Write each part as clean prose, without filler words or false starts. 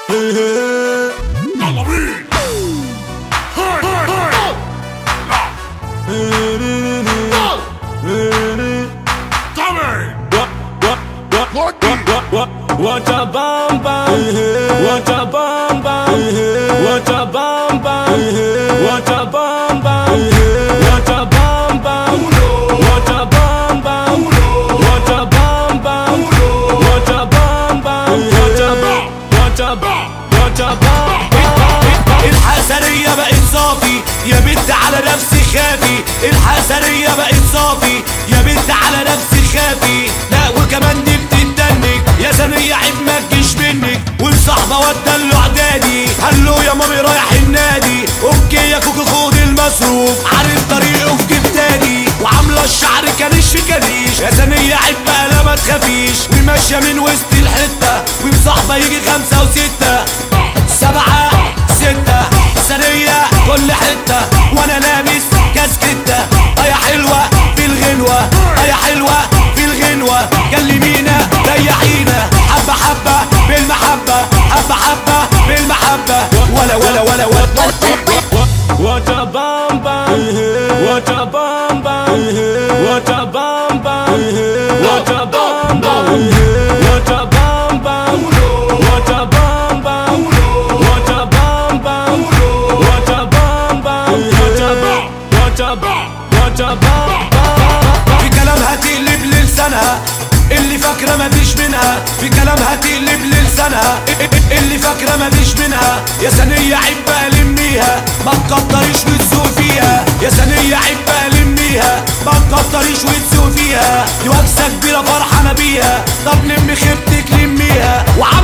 What a bam bam, what a bam bam, what a bam bam, what a bam bam, what a bam bam, what a bam bam, what a bam bam, what a bam bam, what a bam. الحسرية بقت صافي يا بنت على نفسي خافي، الحسرية بقت صافي يا بنت على نفسي خافي. لا وكمان دي بتتنك يا ثانية عيب ما تجيش منك، والصحبة ودلو اعدادي هلو يا مامي رايح النادي. اوكي يا كوكو خد المصروف عارف طريقه في جيب تاني، وعاملة الشعر كانش في كريش يا ثانية عيب بقى لا ما تخافيش. وماشية من وسط الحتة ومصاحبة يجي 5 و6 7 6 ثانية كل حتة، وانا لابس كاسكتة. يا حلوة في الغنوة يا حلوة في الغنوة، كلمينا ريحينا حبة حبة بالمحبة، حبة حبة بالمحبة. ولا ولا ولا ولا What a bam bam, what a bam bam, what a bam bam, what a bam bam, what a bam bam, what a bam bam, what a bam bam, what a bam bam, what a bam. في كلامها تقلب لسانها اللي فاكرة مفيش منها، في كلامها تقلب لسانها اللي فاكرة مفيش منها. يا ثانية عيب بقى لميها ما تكتريش وتسوق فيها، يا ثانية عيب بقى لميها ما تكتريش وتسوق فيها. دي وكسة كبيرة فرحانة بيها، طب لمي خيبتك لميها.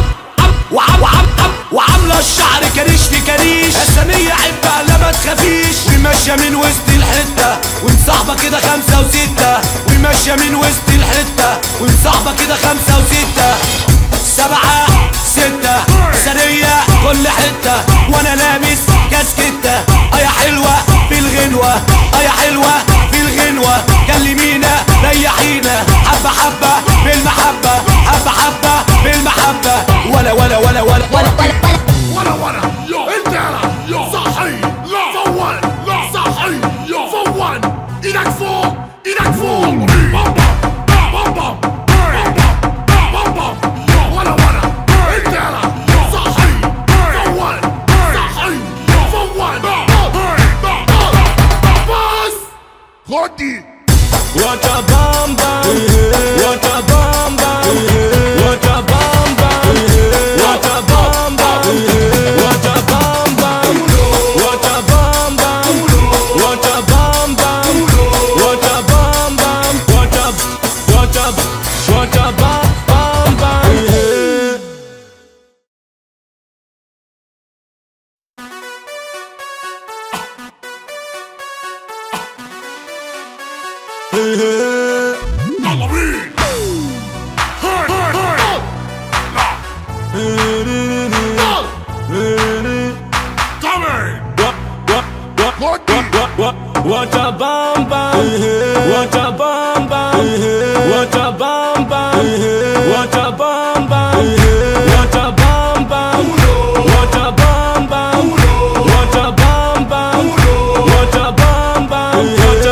وعاملة الشعر كريش في كريش، يا ثانية عيب بقى لا ما تخافيش. وماشية من وسط الحتة ومصاحبة كده 5 و6، وماشية من وسط الحتة ومصاحبة كده 5 و6 7 6 ثانية كل حتة، وانا لابس كاسكتة. يا حلوة في الغنوة يا حلوة في الغنوة، كلمينا ريحينا حبة حبة بالمحبة، حبة حبة بالمحبة. ولا ولا ولا ولا ولا يو انت يو صحي لا فوان لا صحي يو فوان، ايدك فوق ايدك فوق. بابا بابا بابا ولا انت يو صحي فوان صحي يو فوان. بس خدي What a bam bam, what a bam bam, what a bam bam, what a bam bam, what a bam bam, what a bam bam, what a bam bam, what a bam bam, what a bam bam. What a bam bam, what a bam bam, what a bam bam, what a bam bam, what a bam bam, what a bam bam, what a bam bam, what a bam bam,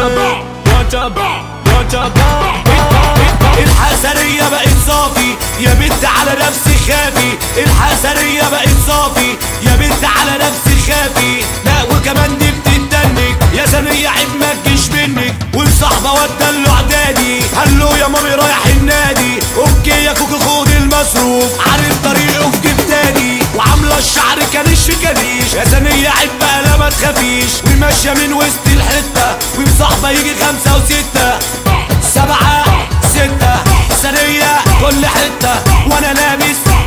what a bam. الحسرية بقت صافي يا بنت على نفسي خافي، الحسرية بقت صافي يا بنت على نفسي خافي. لا وكمان دي بتتنك يا ثانية عيب ما تجيش منك، والصحبة ودلو اعدادي هلو يا مامي رايح النادي. اوكي يا كوكو خد المصروف عارف طريقه في جيب تاني، وعاملة الشعر كانش في كريش يا ثانية عيب بقى لا ما تخافيش. وماشية من وسط الحتة ومصاحبة يجي 5 و6 7 6 ثانية كل حتة، وانا لابس